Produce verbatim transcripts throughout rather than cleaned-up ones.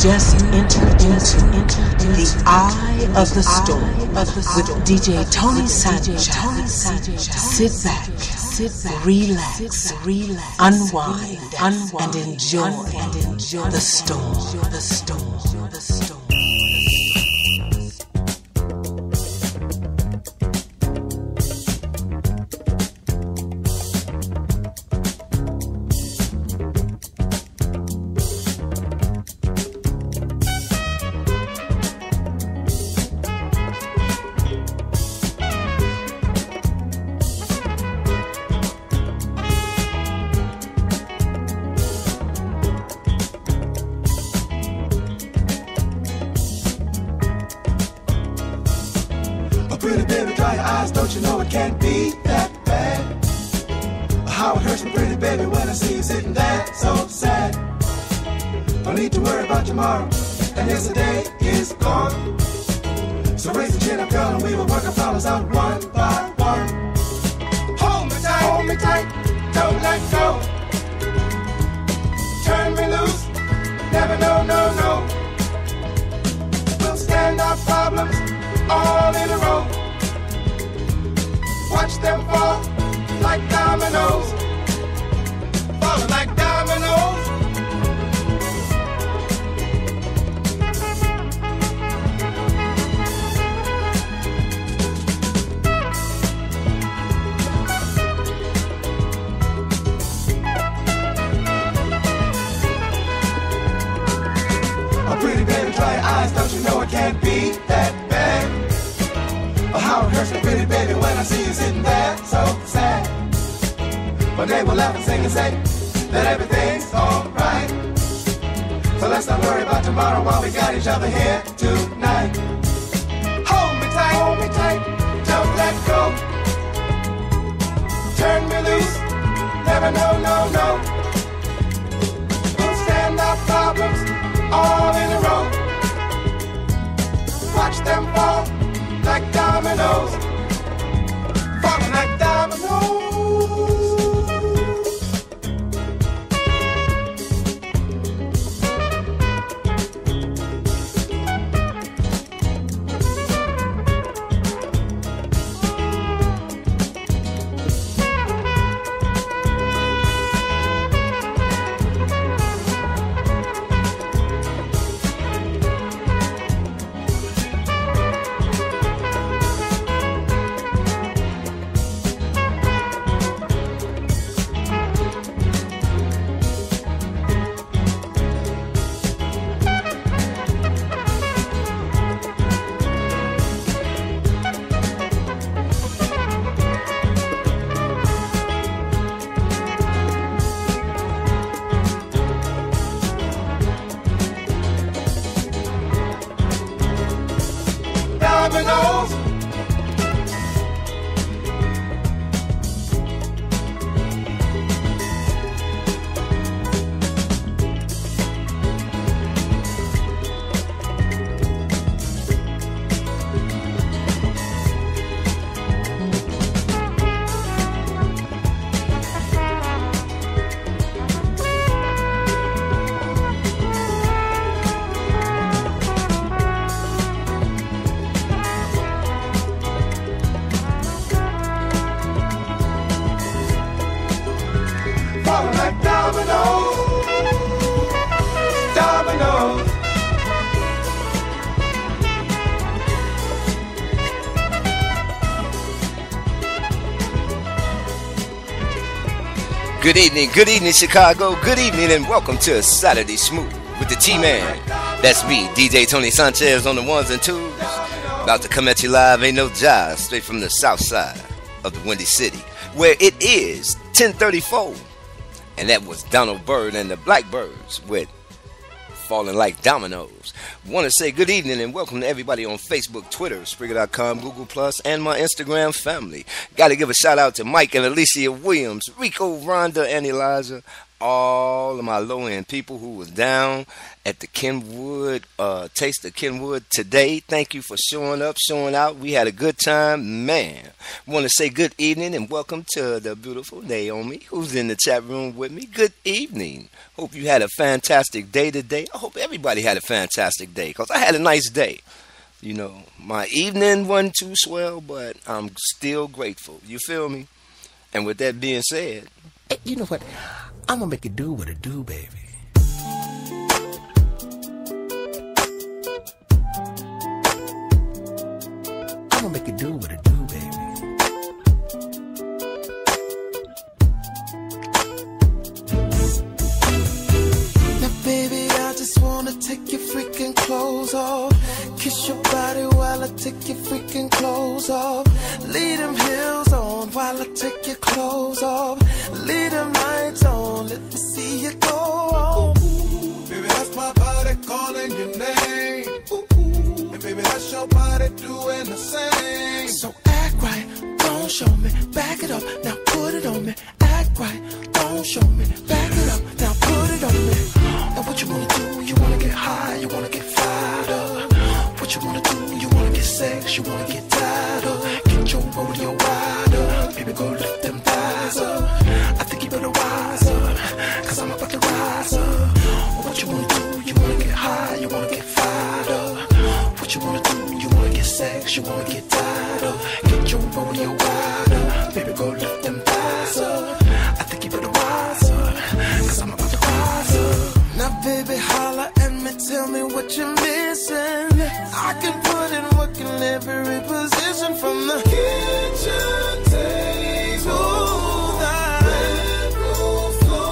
just entered into the eye of the storm with D J Tony Sanchez. Sit back, sit back, relax, relax, unwind, unwind, and enjoy, and enjoy the storm, the storm, the storm. Don't you know it can't be that bad? How it hurts me, pretty baby, when I see you sitting there so sad. Don't need to worry about tomorrow, and yesterday is gone. So raise the chin up, girl, and we will work our problems out one by one. Hold me tight, hold me tight, don't let go. Turn me loose, never no, no, no. We'll stand our problems all in a row. Watch them fall like dominoes, falling like dominoes. Oh, pretty baby, dry your eyes, don't you know it can't be that bad? Oh, how it hurts me, pretty baby, when I see you sitting there so sad. One day we'll laugh and sing and say that everything's alright. So let's not worry about tomorrow while we got each other here tonight. Hold me tight, hold me tight, don't let go. Turn me loose, never no, no, no. We'll stand our problems all in a row. Watch them fall like dominoes, falling like dominoes. Good evening, good evening, Chicago. Good evening, and welcome to Saturday Smooth with the T-Man. That's me, D J Tony Sanchez on the ones and twos. About to come at you live, ain't no jive, straight from the south side of the Windy City, where it is ten thirty-four. And that was Donald Byrd and the Blackbirds with Falling Like Dominoes. Want to say good evening and welcome to everybody on Facebook, Twitter, Spreaker dot com, Google Plus, and my Instagram family. Got to give a shout out to Mike and Alicia Williams, Rico, Rhonda, and Elijah, all of my low-end people who was down at the Kenwood, uh, Taste of Kenwood today. Thank you for showing up, showing out. We had a good time, man. Want to say good evening and welcome to the beautiful Naomi, who's in the chat room with me. Good evening. Hope you had a fantastic day today. I hope everybody had a fantastic day, because I had a nice day. You know, my evening wasn't too swell, but I'm still grateful. You feel me? And with that being said, hey, you know what? I'm gonna make it do what it do, baby. I'm gonna make it do what it do, baby. Now, baby, I just wanna take your freaking clothes off. Kiss your body while I take your freaking clothes off. Leave them heels on while I take your clothes off. Leave them lights on, let me see you go on. Baby, that's my body calling your name. And baby, that's your body doing the same. So act right, don't show me, back it up, now put it on me. Act right, don't show me, back it up, now put it on me. Now what you wanna do, you wanna get high, you wanna get fired up. What you wanna do, you wanna get sex, you wanna get tired of. Get your rodeo wide up, baby, go lift them thighs up. I think you better rise up, cause I'm about to rise up. What you wanna do, you wanna get high, you wanna get fired up. What you wanna do, you wanna get sex, you wanna get tired of. Get your rodeo wide up, baby, go lift them thighs up. I think you better rise up, cause I'm about to rise up. Now baby, holla at me, tell me what you're missing. I can put in work in every position, from the kitchen table, the bedroom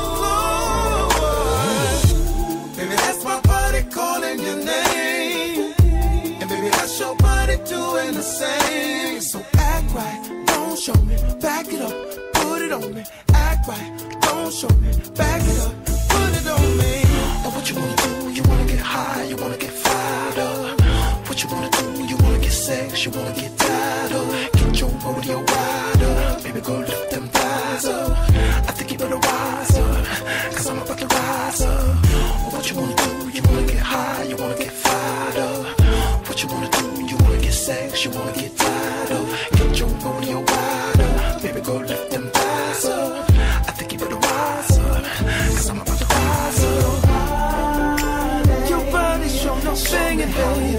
floor. Baby, that's my body calling your name. And baby, that's your body doing the same. So act right, don't show me, back it up, put it on me. Act right, don't show me, back it up, put it on me. Now what you wanna do, you wanna get high, you wanna get fired up. What you wanna do, you wanna get sex, you wanna get tired of. Get your rodeo wide up, baby, go lift them thighs up. I think you better rise up, cause I'm about to rise up. What you wanna do, you wanna get high, you wanna get fired up. What you wanna do, you wanna get sex, you wanna get tired of. Get your rodeo wide up, baby, go lift them thighs up. I think you better rise up, cause I'm about to rise up. Your body show no singing, baby.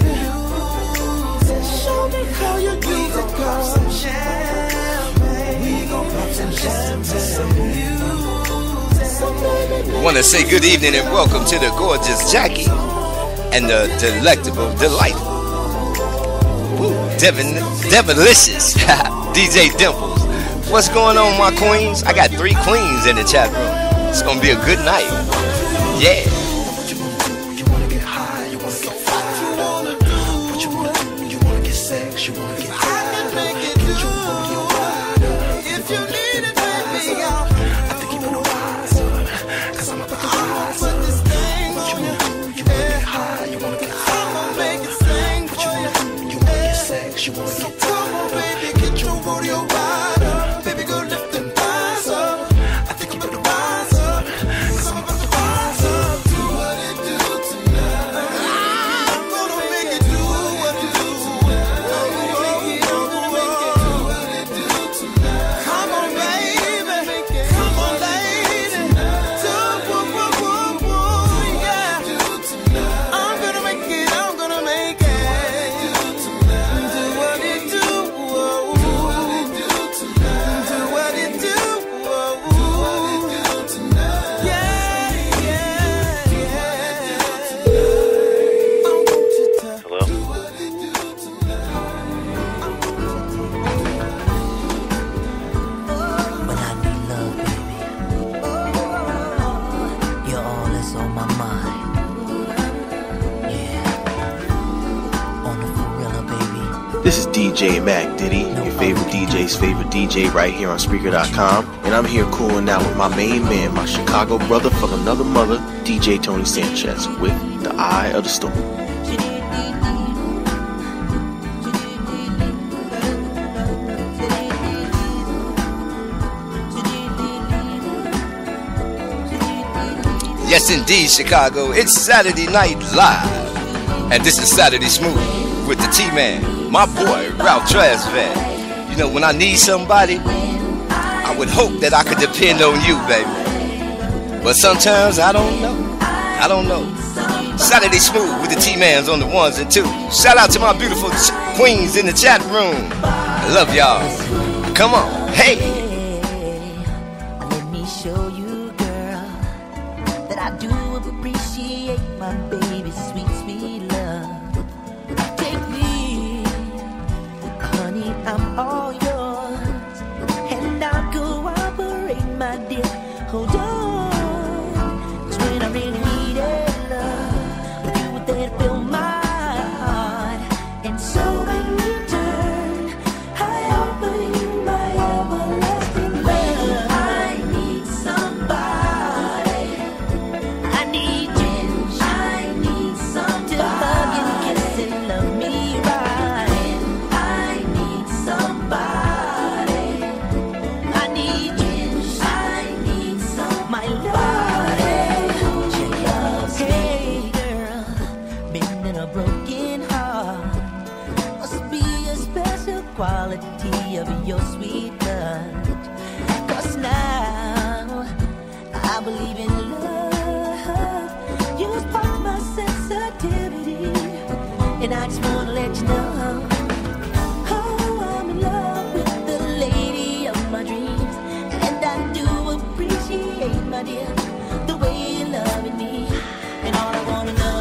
Show me how you do it, girl. Some champagne. We gon' pop some champagne. want to say good evening and welcome to the gorgeous Jackie and the delectable, delightful, woo, Devin, Devilicious, D J Dimples. What's going on, my queens? I got three queens in the chat room. It's gonna be a good night. Yeah. You wanna get come on, baby, get your rodeo wide up. Baby, go lift them thighs up. I think you better rise up, cause I'm about to rise up. Do what it do tonight. I'm gonna make it do what it do tonight. I'm gonna make it do what it do tonight. Come on, baby, come on, lady. Do what, what, what, what, yeah. I'm gonna make it, I'm gonna make it. This is D J Mac Diddy, your favorite D J's favorite D J, right here on Spreaker dot com. And I'm here cooling out with my main man, my Chicago brother from another mother, D J Tony Sanchez, with The Eye of the Storm. Yes, indeed, Chicago. It's Saturday Night Live. And this is Saturday Smooth with the T-Man, my boy, Ralph Tresvant. You know, when I need somebody, I would hope that I could depend on you, baby. But sometimes I don't know. I don't know. Saturday Smooth with the T-Mans on the ones and twos. Shout out to my beautiful ch- queens in the chat room. I love y'all. Come on. Hey. Let me show you, girl, that I do appreciate my baby's sweet, sweet love. Take me, honey, I'm all yours, and I'll cooperate, my dear. Hold on. Your sweet touch, 'cause now I believe in love. You spark my sensitivity, and I just wanna let you know, oh, I'm in love with the lady of my dreams, and I do appreciate, my dear, the way you're loving me, and all I wanna know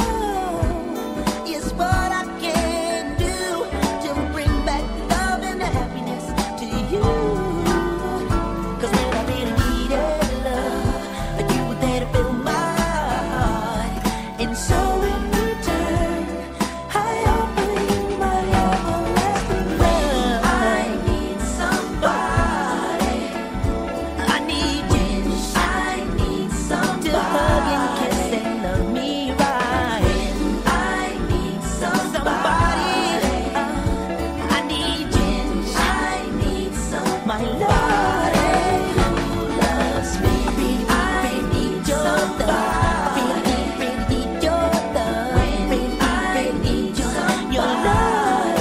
is what I can do to bring back love and happiness to you. 'Cause when I really needed love, you were there to fill my heart. And so in return, I offer you my everlasting love. I need somebody. I need you. I need somebody to hug and kiss and love me right. I need somebody. I need you. I need somebody. My Lord, who loves me. I need your love. I really, really need your love. Really, really need your your love.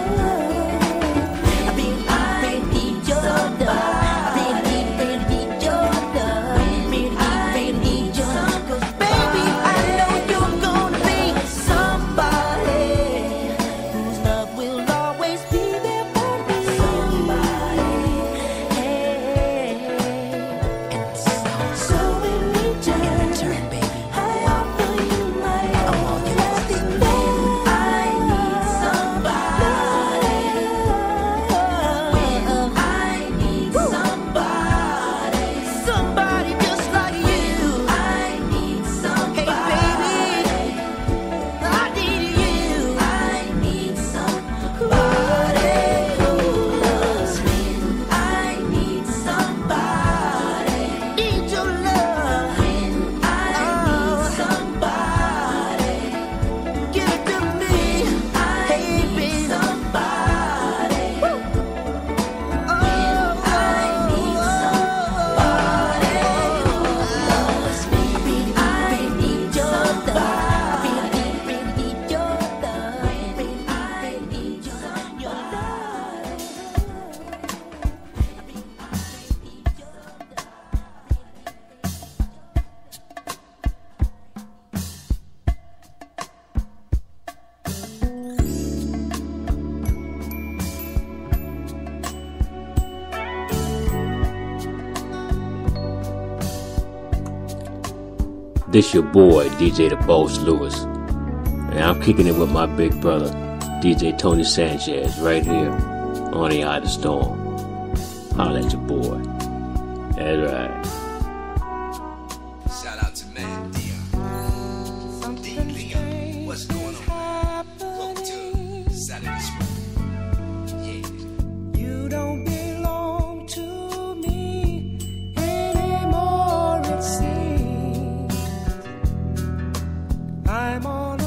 I really, really need your love. I really, really need your love. Really, really need your love. 'Cause baby, I know you're gonna be somebody whose love will always be there for me. Somebody, hey. And so, so in return, in return, baby, I offer you my everlasting love. I need somebody. I need somebody. Somebody just like you. I need somebody. Hey, baby, I need you. I need somebody who loves me. I need somebody. Need your love. I need somebody. Give it to me. Hey, baby. Somebody. Oh, I need somebody who loves me. I need your love. I really, really need your love. Really, I need your your love. This your boy, D J The Boss Lewis. And I'm kicking it with my big brother, D J Tony Sanchez, right here on the Eye of the Storm. Holla at your boy. That's right. Shout out to man Dion. D. Leon. What's going on, man? Welcome to Saturday Smooth. Yeah. You don't belong to me anymore, it seems. I'm on